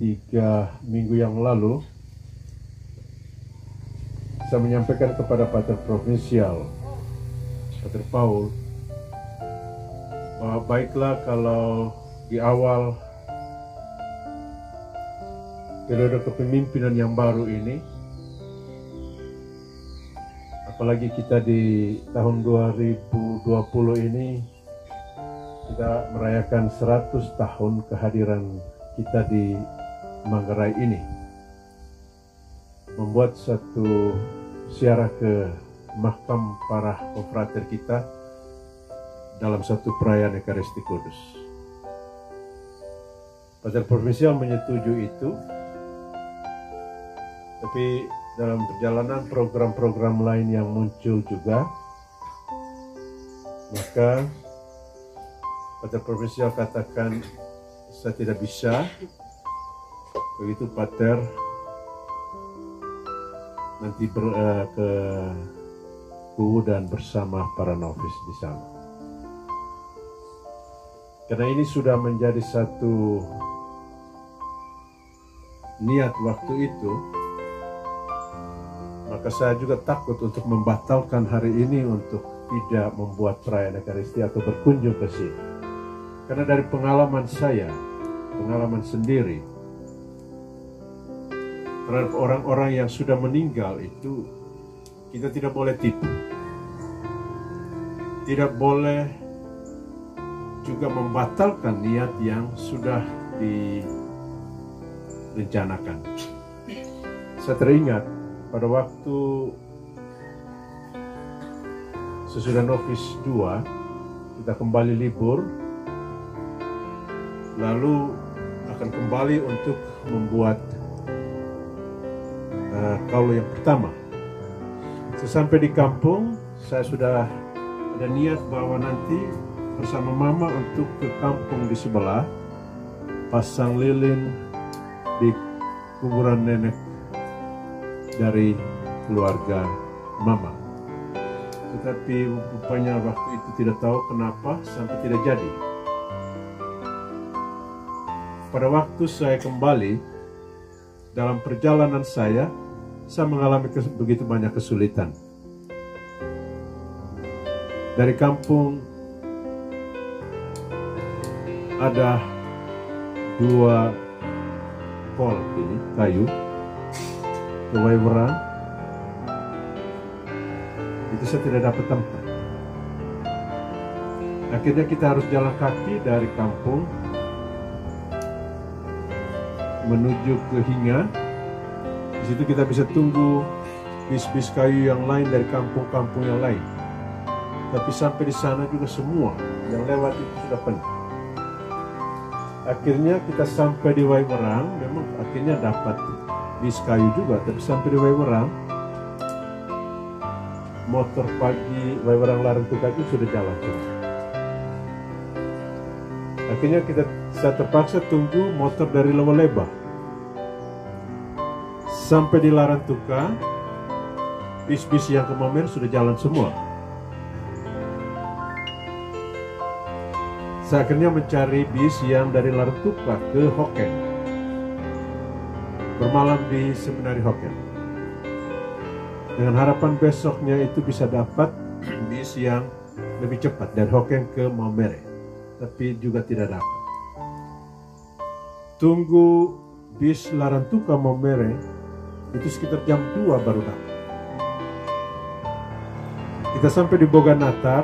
3 minggu yang lalu saya menyampaikan kepada Pater Provinsial, Pater Paul, bahwa baiklah kalau di awal periode kepemimpinan yang baru ini, apalagi kita di tahun 2020 ini, kita merayakan 100 tahun kehadiran kita di Manggarai ini, membuat satu ziarah ke makam para konfrater kita dalam satu perayaan Ekaristi Kudus. Pater Provinsial menyetujui itu, tapi dalam perjalanan program-program lain yang muncul juga, maka Pater Provinsial katakan saya tidak bisa. Begitu Pater nanti ke Kuwu dan bersama para novis di sana. Karena ini sudah menjadi satu niat waktu itu, maka saya juga takut untuk membatalkan hari ini untuk tidak membuat perayaan Ekaristi atau berkunjung ke sini. Karena dari pengalaman saya, pengalaman sendiri, terhadap orang-orang yang sudah meninggal itu, kita tidak boleh tipu. Tidak boleh juga membatalkan niat yang sudah direncanakan. Saya teringat pada waktu sesudah novis 2, kita kembali libur, lalu akan kembali untuk membuat kaulu yang pertama. Sesampai di kampung, saya sudah ada niat bahwa nanti bersama mama untuk ke kampung di sebelah, pasang lilin di kuburan nenek dari keluarga mama. Tetapi rupanya waktu itu tidak tahu kenapa sampai tidak jadi. Pada waktu saya kembali, dalam perjalanan saya mengalami begitu banyak kesulitan. Dari kampung ada 2 pol ini kayu ke Waiwerang, itu saya tidak dapat tempat. Akhirnya kita harus jalan kaki dari kampung menuju ke Hinga. Di situ kita bisa tunggu bis-bis kayu yang lain dari kampung-kampung yang lain. Tapi sampai di sana juga semua yang lewat itu sudah penuh. Akhirnya kita sampai di Waiwerang, memang akhirnya dapat bis kayu juga, tapi sampai di Waiwerang, motor pagi Waiwerang Larantuka itu sudah jalan semua. Akhirnya saya terpaksa tunggu motor dari Lewoleba. Sampai di Larantuka, bis-bis yang ke Momere sudah jalan semua. Saya akhirnya mencari bis yang dari Larantuka ke Hoken, bermalam di Seminari Hoken, dengan harapan besoknya itu bisa dapat bis yang lebih cepat dari Hoken ke Momere, tapi juga tidak dapat. Tunggu bis Larantuka Momere itu sekitar jam 2 baru dapat. Kita sampai di Boganatar.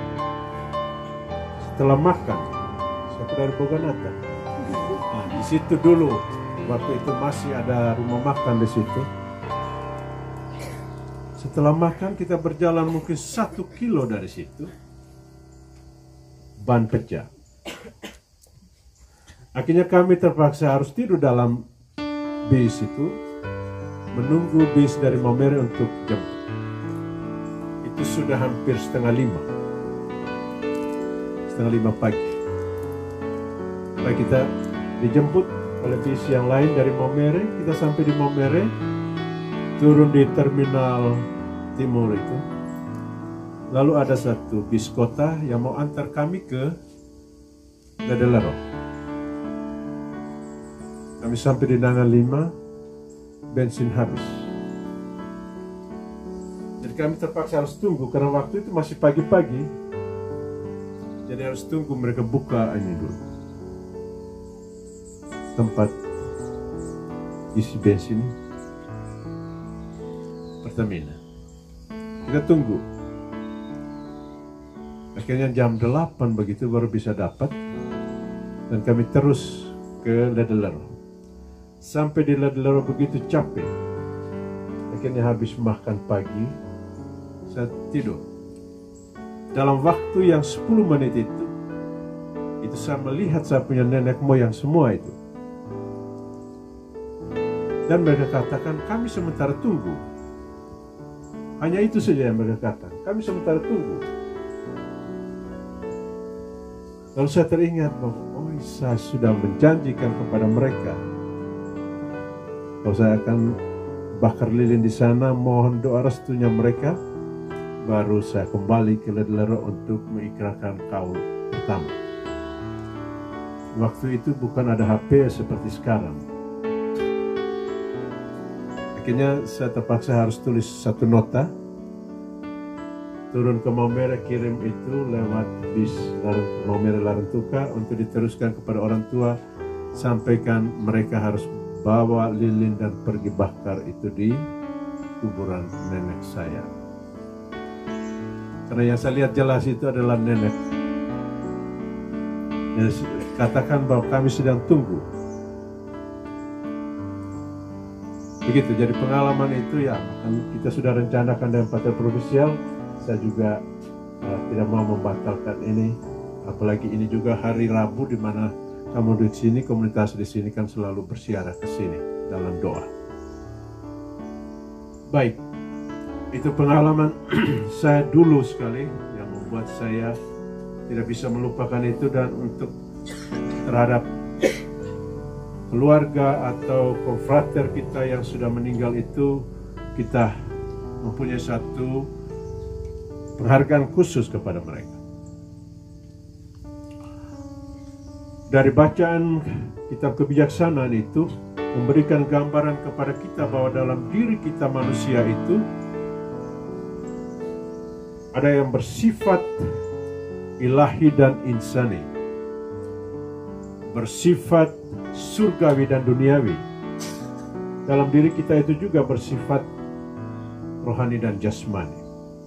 Setelah makan, sampai dari Boganatar. Nah, di situ dulu, waktu itu masih ada rumah makan di situ. Setelah makan kita berjalan mungkin 1 kilo dari situ, ban pecah. Akhirnya kami terpaksa harus tidur dalam bis itu, menunggu bis dari Momere untuk jemput. Itu sudah hampir setengah 5 pagi. Lalu kita dijemput oleh bis yang lain dari Momere. Kita sampai di Momere, turun di terminal timur itu. Lalu ada satu bis kota yang mau antar kami ke Dadelaro. Kami sampai di Nangan 5, bensin habis. Jadi kami terpaksa harus tunggu karena waktu itu masih pagi-pagi. Jadi harus tunggu mereka buka ini dulu, tempat isi bensin Pertamina. Kita tunggu. Akhirnya jam 8 begitu baru bisa dapat. Dan kami terus ke Ledellero. Sampai di Ledellero begitu capek. Akhirnya habis makan pagi, saya tidur. Dalam waktu yang 10 menit itu saya melihat saya punya nenek moyang semua itu. Dan mereka katakan, kami sementara tunggu. Hanya itu saja yang mereka katakan, kami sementara tunggu. Lalu saya teringat bahwa saya sudah menjanjikan kepada mereka bahwa saya akan bakar lilin di sana, mohon doa restunya mereka, baru saya kembali ke Ledellero untuk mengikrarkan kaul pertama. Waktu itu bukan ada HP seperti sekarang. Akhirnya saya terpaksa harus tulis satu nota, turun ke Maumere, kirim itu lewat bis Maumere Larantuka untuk diteruskan kepada orang tua, sampaikan mereka harus bawa lilin dan pergi bakar itu di kuburan nenek saya. Karena yang saya lihat jelas itu adalah nenek. Dan katakan bahwa kami sedang tunggu. Begitu, jadi pengalaman itu ya, kita sudah rencanakan dengan partai provinsial. Saya juga tidak mau membatalkan ini, apalagi ini juga hari Rabu di mana kamu di sini, komunitas di sini kan selalu bersiarah ke sini dalam doa. Baik, itu pengalaman saya dulu sekali yang membuat saya tidak bisa melupakan itu, dan untuk terhadap keluarga atau konfrater kita yang sudah meninggal itu, kita mempunyai satu penghargaan khusus kepada mereka. Dari bacaan kitab kebijaksanaan itu memberikan gambaran kepada kita bahwa dalam diri kita manusia itu ada yang bersifat ilahi dan insani, bersifat surgawi dan duniawi. Dalam diri kita itu juga bersifat rohani dan jasmani.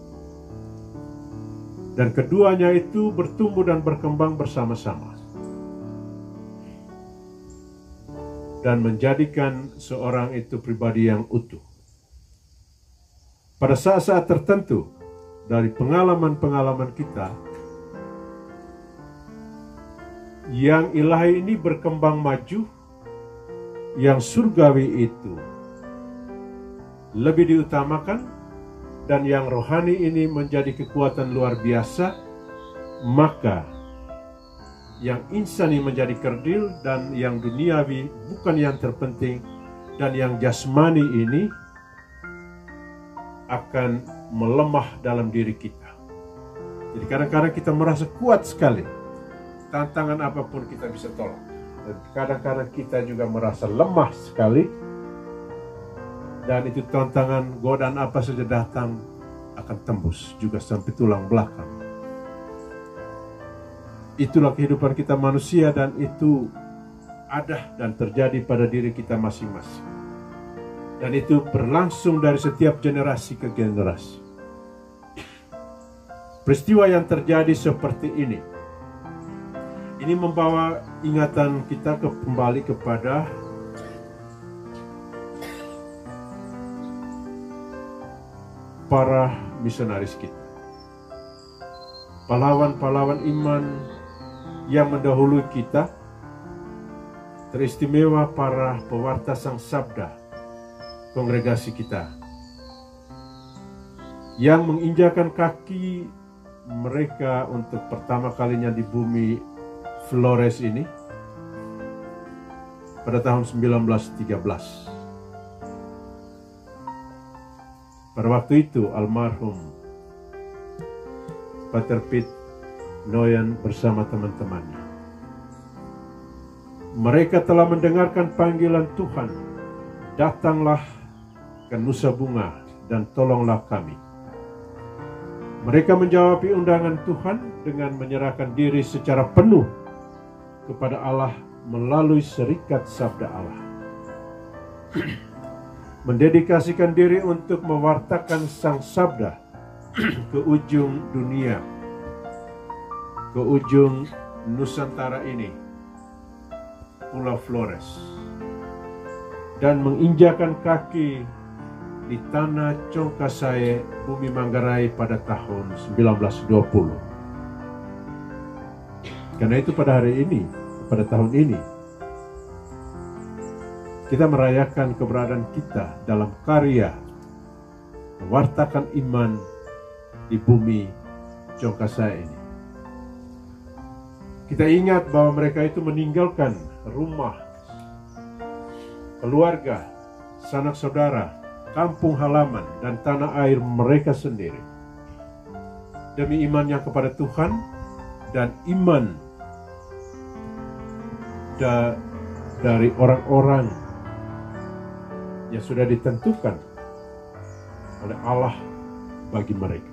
Dan keduanya itu bertumbuh dan berkembang bersama-sama. Dan menjadikan seorang itu pribadi yang utuh. Pada saat-saat tertentu dari pengalaman-pengalaman kita, yang ilahi ini berkembang maju, yang surgawi itu lebih diutamakan, dan yang rohani ini menjadi kekuatan luar biasa, maka yang insani menjadi kerdil, dan yang duniawi bukan yang terpenting, dan yang jasmani ini akan melemah dalam diri kita. Jadi kadang-kadang kita merasa kuat sekali, tantangan apapun kita bisa tolak, dan kadang-kadang kita juga merasa lemah sekali, dan itu tantangan, godaan apa saja datang akan tembus juga sampai tulang belakang. Itulah kehidupan kita manusia, dan itu ada dan terjadi pada diri kita masing-masing. Dan itu berlangsung dari setiap generasi ke generasi. Peristiwa yang terjadi seperti ini membawa ingatan kita kembali kepada para misionaris kita, pahlawan-pahlawan iman yang mendahului kita, teristimewa para pewarta sang sabda kongregasi kita, yang menginjakan kaki mereka untuk pertama kalinya di bumi Flores ini pada tahun 1913. Pada waktu itu almarhum Pater Piet Noyen bersama teman-temannya Mereka telah mendengarkan panggilan Tuhan, datanglah ke Nusa Bunga dan tolonglah kami. Mereka menjawab undangan Tuhan dengan menyerahkan diri secara penuh kepada Allah melalui serikat sabda Allah. Mendedikasikan diri untuk mewartakan sang sabda ke ujung dunia, ke ujung Nusantara ini, Pulau Flores, dan menginjakan kaki di tanah Congkasae, Bumi Manggarai pada tahun 1920. Karena itu pada hari ini, pada tahun ini, kita merayakan keberadaan kita dalam karya mewartakan iman di bumi Congkasae ini. Kita ingat bahwa mereka itu meninggalkan rumah, keluarga, sanak saudara, kampung halaman, dan tanah air mereka sendiri demi imannya kepada Tuhan dan iman dari orang-orang yang sudah ditentukan oleh Allah bagi mereka.